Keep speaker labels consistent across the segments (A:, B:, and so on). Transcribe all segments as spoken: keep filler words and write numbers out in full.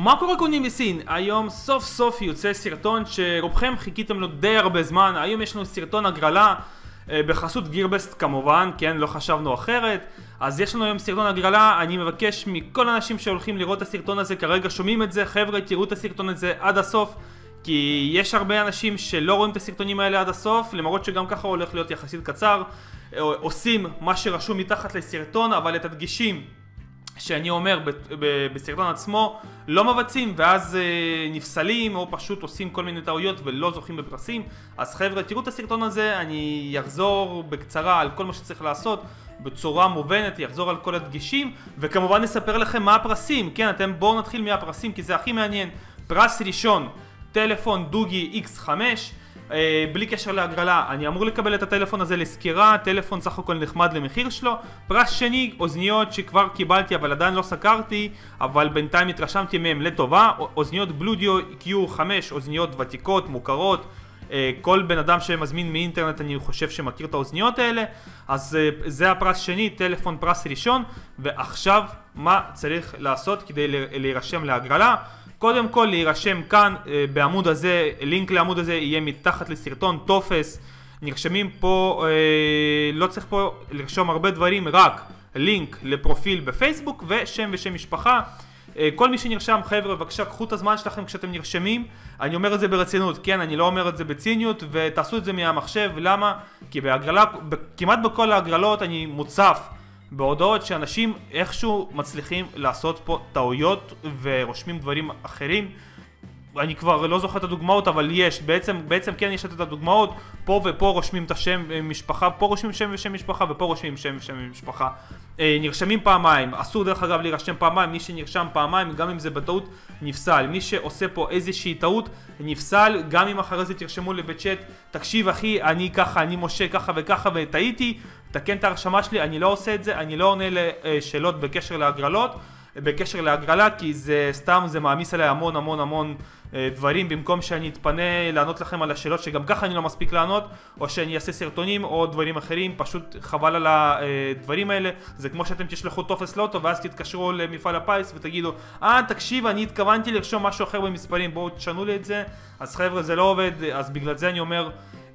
A: מה קורה קונים בסין? היום סוף סוף יוצא סרטון שרובכם חיכיתם לו די הרבה זמן. היום יש לנו סרטון הגרלה בחסות גירבסט כמובן, כן, לא חשבנו אחרת. אז יש לנו היום סרטון הגרלה. אני מבקש מכל האנשים שהולכים לראות את הסרטון הזה, כרגע שומעים את זה, חבר'ה, תראו את הסרטון הזה עד הסוף, כי יש הרבה אנשים שלא רואים את הסרטונים האלה עד הסוף, למרות שגם ככה הולך להיות יחסית קצר. עושים מה שרשום מתחת לסרטון, אבל את הדגישים שאני אומר בסרטון עצמו לא מבצעים, ואז נפסלים או פשוט עושים כל מיני טעויות ולא זוכים בפרסים. אז חבר'ה, תראו את הסרטון הזה, אני אחזור בקצרה על כל מה שצריך לעשות בצורה מובנת, יחזור על כל הדגישים, וכמובן נספר לכם מה הפרסים. כן, אתם בואו נתחיל מהפרסים כי זה הכי מעניין. פרס ראשון, טלפון דוגי איקס חמש, בלי קשר להגרלה, אני אמור לקבל את הטלפון הזה לסקירה, טלפון סך הכל נחמד למחיר שלו. פרס שני, אוזניות שכבר קיבלתי אבל עדיין לא סקרתי, אבל בינתיים התרשמתי מהם לטובה, אוזניות בלודיו קיו חמש, אוזניות ותיקות, מוכרות, כל בן אדם שמזמין מאינטרנט אני חושב שמכיר את האוזניות האלה. אז זה הפרס שני, טלפון פרס ראשון. ועכשיו מה צריך לעשות כדי להירשם להגרלה? קודם כל להירשם כאן בעמוד הזה, לינק לעמוד הזה יהיה מתחת לסרטון, טופס, נרשמים פה, לא צריך פה לרשום הרבה דברים, רק לינק לפרופיל בפייסבוק ושם ושם משפחה. כל מי שנרשם, חבר'ה, בבקשה קחו את הזמן שלכם כשאתם נרשמים, אני אומר את זה ברצינות, כן, אני לא אומר את זה בציניות, ותעשו את זה מהמחשב. למה? כי בהגרלה, כמעט בכל ההגרלות אני מוצף בהודעות שאנשים איכשהו מצליחים לעשות פה טעויות ורושמים דברים אחרים. אני כבר לא זוכר את הדוגמאות, אבל יש, בעצם, בעצם כן יש את הדוגמאות, פה ופה רושמים את השם משפחה, פה רושמים שם ושם משפחה, ופה רושמים שם ושם משפחה. נרשמים פעמיים, אסור דרך אגב להירשם פעמיים, מי שנרשם פעמיים, גם אם זה בטעות, נפסל. מי שעושה פה איזושהי טעות, נפסל, גם אם אחרי זה תרשמו לי בצ'אט, תקשיב אחי, אני ככה, אני משה ככה וככה וטעיתי, תקן את ההרשמה שלי, אני לא עושה את זה, אני לא עונה לשאלות בקשר להגרלות, בקשר להגרלה, כי זה סתם, זה מעמיס עליי המון המון המון דברים, במקום שאני אתפנה לענות לכם על השאלות שגם ככה אני לא מספיק לענות, או שאני אעשה סרטונים או דברים אחרים, פשוט חבל על הדברים האלה. זה כמו שאתם תשלחו טופס לאוטו ואז תתקשרו למפעל הפיס ותגידו, אה תקשיב, אני התכוונתי לרשום משהו אחר במספרים, בואו תשנו לי את זה. אז חבר'ה, זה לא עובד, אז בגלל זה אני אומר,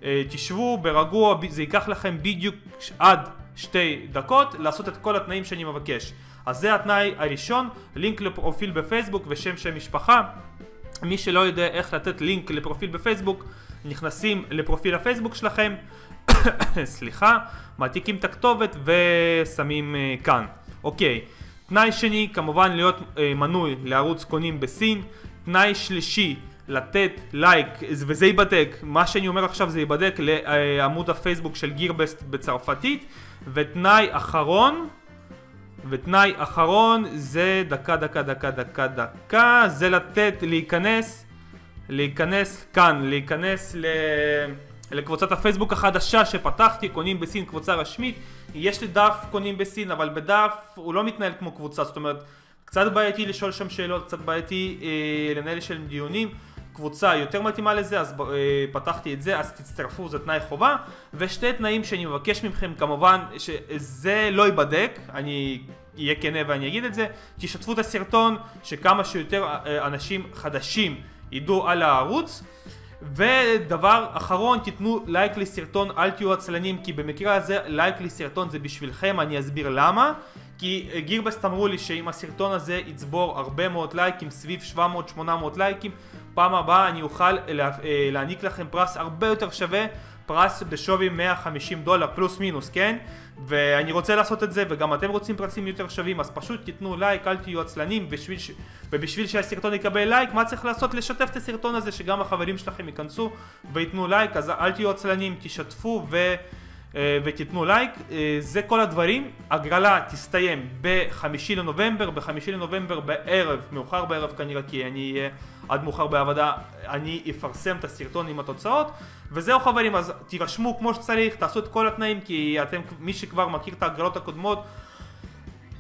A: תשבו ברגוע, זה ייקח לכם בדיוק עד שתי דקות לעשות את כל התנאים שאני מבקש. אז זה התנאי הראשון, לינק לפרופיל בפייסבוק ושם שם משפחה. מי שלא יודע איך לתת לינק לפרופיל בפייסבוק, נכנסים לפרופיל הפייסבוק שלכם, סליחה, מעתיקים את הכתובת ושמים כאן. אוקיי, תנאי שני, כמובן להיות מנוי לערוץ קונים בסין. תנאי שלישי, לתת לייק, וזה ייבדק, מה שאני אומר עכשיו זה ייבדק לעמוד הפייסבוק של גירבסט בצרפתית. ותנאי אחרון, ותנאי אחרון זה דקה דקה דקה דקה דקה, זה לתת, להיכנס, להיכנס כאן, להיכנס ל... לקבוצת הפייסבוק החדשה שפתחתי, קונים בסין, קבוצה רשמית. יש לי דף קונים בסין, אבל בדף הוא לא מתנהל כמו קבוצה, זאת אומרת, קצת בעייתי לשאול שם שאלות, קצת בעייתי אה, לנהל של דיונים. קבוצה יותר מתאימה לזה, אז אה, פתחתי את זה, אז תצטרפו, זה תנאי חובה. ושתי תנאים שאני מבקש מכם, כמובן, שזה לא ייבדק, אני אהיה כנה ואני אגיד את זה, תשתפו את הסרטון, שכמה שיותר אנשים חדשים ידעו על הערוץ. ודבר אחרון, תיתנו לייק לסרטון, אל תהיו עצלנים, כי במקרה הזה לייק לסרטון זה בשבילכם, אני אסביר למה. כי גירבסט אמרו לי שאם הסרטון הזה יצבור הרבה מאוד לייקים, סביב שבע מאות שמונה מאות לייקים, פעם הבאה אני אוכל לה, להעניק לכם פרס הרבה יותר שווה, פרס בשווי מאה וחמישים דולר פלוס מינוס, כן? ואני רוצה לעשות את זה, וגם אתם רוצים פרסים יותר שווים, אז פשוט תיתנו לייק, אל תהיו עצלנים, בשביל ש... ובשביל שהסרטון יקבל לייק, מה צריך לעשות? לשתף את הסרטון הזה, שגם החברים שלכם ייכנסו ויתנו לייק. אז אל תהיו עצלנים, תשתפו ו... ותיתנו לייק. זה כל הדברים. הגרלה תסתיים בחמישי לנובמבר, בחמישי לנובמבר בערב, מאוחר בערב כנראה, כי אני אהיה עד מאוחר בעבודה, אני אפרסם את הסרטון עם התוצאות. וזהו חברים, אז תירשמו כמו שצריך, תעשו את כל התנאים, כי אתם, מי שכבר מכיר את ההגרלות הקודמות,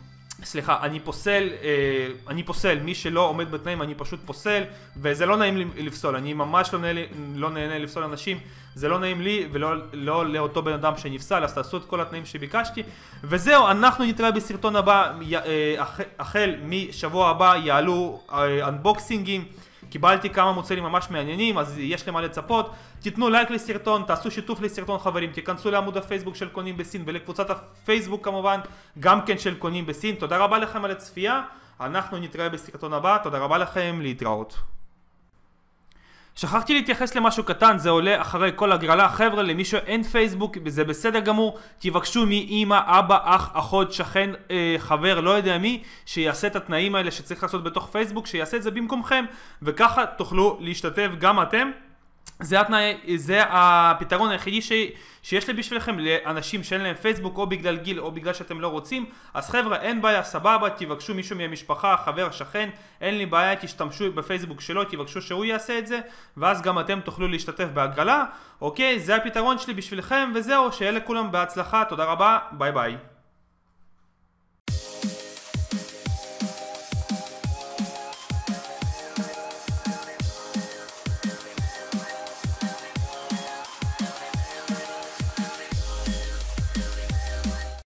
A: סליחה, אני פוסל, אה, אני פוסל, מי שלא עומד בתנאים אני פשוט פוסל, וזה לא נעים לי לפסול, אני ממש לא נהנה, לא נהנה לפסול אנשים, זה לא נעים לי ולא לא לאותו בן אדם שנפסל, אז תעשו את כל התנאים שביקשתי, וזהו, אנחנו נתראה בסרטון הבא, אה, החל משבוע הבא יעלו אה, אנבוקסינגים, קיבלתי כמה מוצרים ממש מעניינים, אז יש למה לצפות. תיתנו לייק לסרטון, תעשו שיתוף לסרטון חברים, תיכנסו לעמוד הפייסבוק של קונים בסין ולקבוצת הפייסבוק כמובן, גם כן של קונים בסין. תודה רבה לכם על הצפייה, אנחנו נתראה בסרטון הבא, תודה רבה לכם, להתראות. שכחתי להתייחס למשהו קטן, זה עולה אחרי כל הגרלה. חבר'ה, למי שאין פייסבוק, זה בסדר גמור, תבקשו מאמא, אבא, אח, אחות, שכן, אה, חבר, לא יודע מי, שיעשה את התנאים האלה שצריך לעשות בתוך פייסבוק, שיעשה את זה במקומכם, וככה תוכלו להשתתף גם אתם. זה התנאי, זה הפתרון היחידי ש, שיש לי בשבילכם לאנשים שאין להם פייסבוק, או בגלל גיל או בגלל שאתם לא רוצים. אז חבר'ה, אין בעיה, סבבה, תבקשו מישהו מהמשפחה, חבר, שכן, אין לי בעיה, תשתמשו בפייסבוק שלו, תבקשו שהוא יעשה את זה, ואז גם אתם תוכלו להשתתף בהגרלה. אוקיי, זה הפתרון שלי בשבילכם, וזהו, שיהיה לכולם בהצלחה, תודה רבה, ביי ביי.